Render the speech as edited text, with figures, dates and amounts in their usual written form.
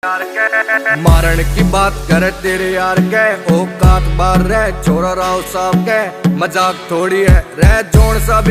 मारण की बात करे तेरे यार के औकात बार रह छोरा राव साहब के मजाक थोड़ी है रह जोन सा